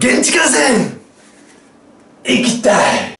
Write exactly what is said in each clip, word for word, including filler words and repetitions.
現地観戦行きたい。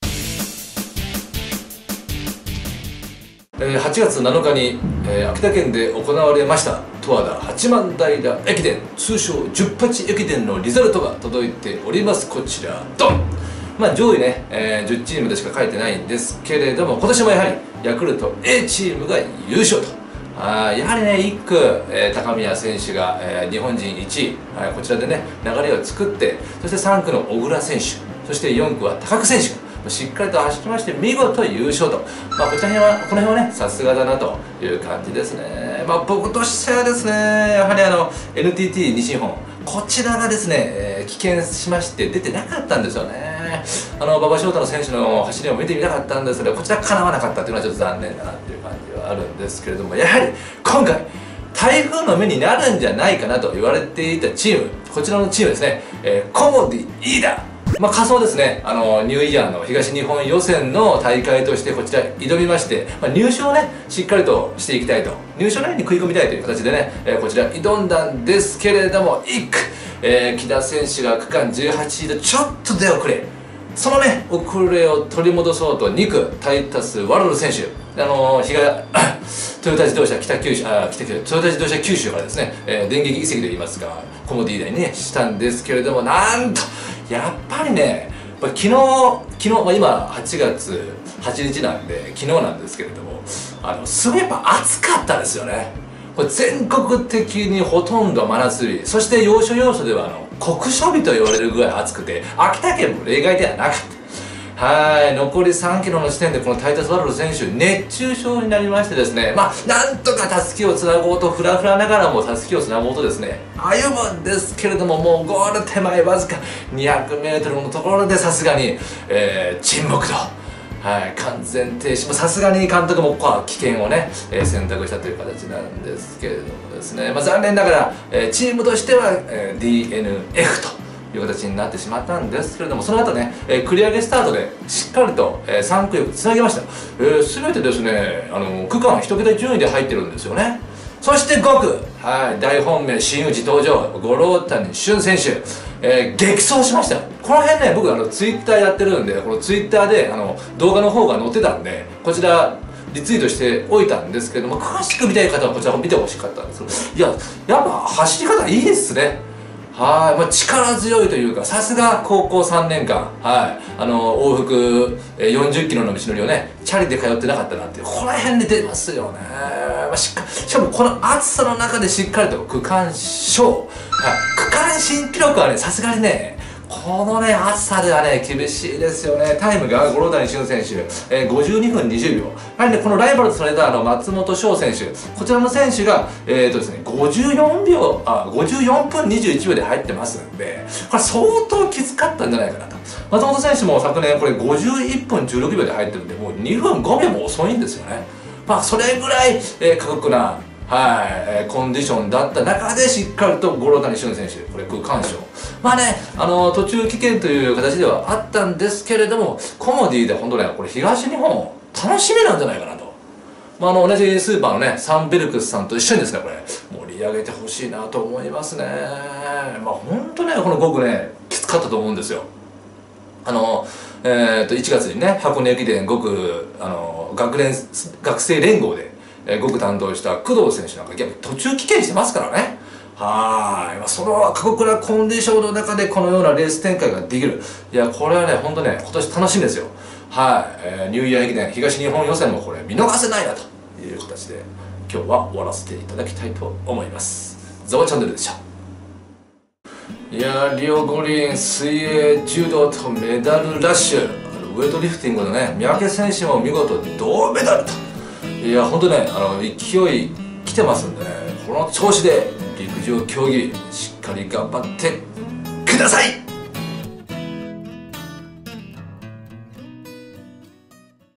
はちがつなのかに、えー、秋田県で行われました十和田八幡平駅伝、通称じゅっ鉢駅伝のリザルトが届いております。こちらドン。まあ上位ね、えー、じゅっチームでしか書いてないんですけれども、今年もやはりヤクルト A チームが優勝と。あやはりね、いっく、えー、高宮選手が、えー、日本人いちい、はい、こちらでね流れを作って、そしてさんくの小倉選手、そしてよんくは高久選手がしっかりと走りまして見事優勝と、まあ、こちら辺はこの辺はねさすがだなという感じですね。まあ、僕としてはですね、やはりあの エヌティーティー 西日本、こちらがですね、えー、棄権しまして出てなかったんですよね。あの馬場翔太の選手の走りを見てみたかったんですけど、こちらかなわなかったっていうのはちょっと残念だなっていう感じはあるんですけれども、やはり今回台風の目になるんじゃないかなと言われていたチーム、こちらのチームですね、えー、コモディイーダ、まあ、仮想ですね、あのニューイヤーの東日本予選の大会としてこちら挑みまして、まあ、入賞をねしっかりとしていきたいと、入賞ラインに食い込みたいという形でね、えー、こちら挑んだんですけれども、いっく、えー、木田選手が区間じゅうはちいでちょっと出遅れ、そのね遅れを取り戻そうとにくタイタスワロル選手、あのー、東トヨタ自動車北九州あ北九州トヨタ自動車九州からですね、えー、電撃移籍といいますかコモディーダにねしたんですけれども、なんとやっぱりね、やっぱ昨日昨日、まあ、今はちがつはちにちなんで昨日なんですけれども、あのすごいやっぱ暑かったですよね。これ全国的にほとんど真夏日、そして要所要所ではあの酷暑日と言われるぐらい暑くて、秋田県も例外ではなかった。はい、残りさんキロの時点でこのタイタスワロル選手熱中症になりましてですね、まあなんとかたすきをつなごうと、フラフラながらもたすきをつなごうとですね歩むんですけれども、もうゴール手前わずかにひゃくメートルのところでさすがに、えー、沈黙と。はい、完全停止もさすがに監督もここは危険をね、えー、選択したという形なんですけれどもですね、まあ、残念ながら、えー、チームとしては、えー、ディーエヌエフ という形になってしまったんですけれども、その後ね、えー、繰り上げスタートでしっかりと、えー、さんくよくつなげました。えー、全てですね、あの区間一桁順位で入ってるんですよね。そしてごく、はい、大本命新内登場、五郎谷俊選手、えー、激走しました。この辺ね、僕あのツイッターやってるんで、このツイッターであの動画の方が載ってたんで、こちらリツイートしておいたんですけども、詳しく見たい方はこちらも見てほしかったんですけど、いや、やっぱ走り方いいですね。はい、まあ、力強いというか、さすが高校さんねんかん、はい、あの往復よんじゅっキロの道のりをねチャリで通ってなかったなっていう、この辺で出ますよね。まあ、しかしかもこの暑さの中でしっかりと区間賞、はい、区間新記録はねさすがにねこのね暑さではね厳しいですよね。タイムが五郎谷俊選手、えー、ごじゅうにふんにじゅうびょう、やはりねこのライバルとされたあの松本翔選手、こちらの選手がえーとですねごじゅうよんびょうあごじゅうよんぷんにじゅういちびょうで入ってますんで、これ相当きつかったんじゃないかなと。松本選手も昨年これごじゅういっぷんじゅうろくびょうで入ってるんで、もうにふんごびょうも遅いんですよね。まあそれぐらい、えー、過酷なはい、えー、コンディションだった中でしっかりと五郎谷俊選手、これ区間賞、まあね、あの途中棄権という形ではあったんですけれども、コモディで本当ねこれ東日本楽しみなんじゃないかなと、まあ、あの同じスーパーのねサンベルクスさんと一緒にですねこれ盛り上げてほしいなと思いますね。まあ本当ねこのごくねきつかったと思うんですよ。あのえー、といちがつにね箱根駅伝ごくあの学連学生連合でごく担当した工藤選手なんか途中棄権してますからね。はい、まあ、その過酷なコンディションの中でこのようなレース展開ができる、いやこれはね本当ね今年楽しみですよ。はい、えー、ニューイヤー駅伝東日本予選もこれ見逃せないなという形で今日は終わらせていただきたいと思います。ザワチャンネルでした。いやリオ五輪水泳柔道とメダルラッシュ、ウエイトリフティングのね三宅選手も見事銅メダルと、いや本当ねあの勢い来てますんでね、この調子で陸上競技しっかり頑張ってください。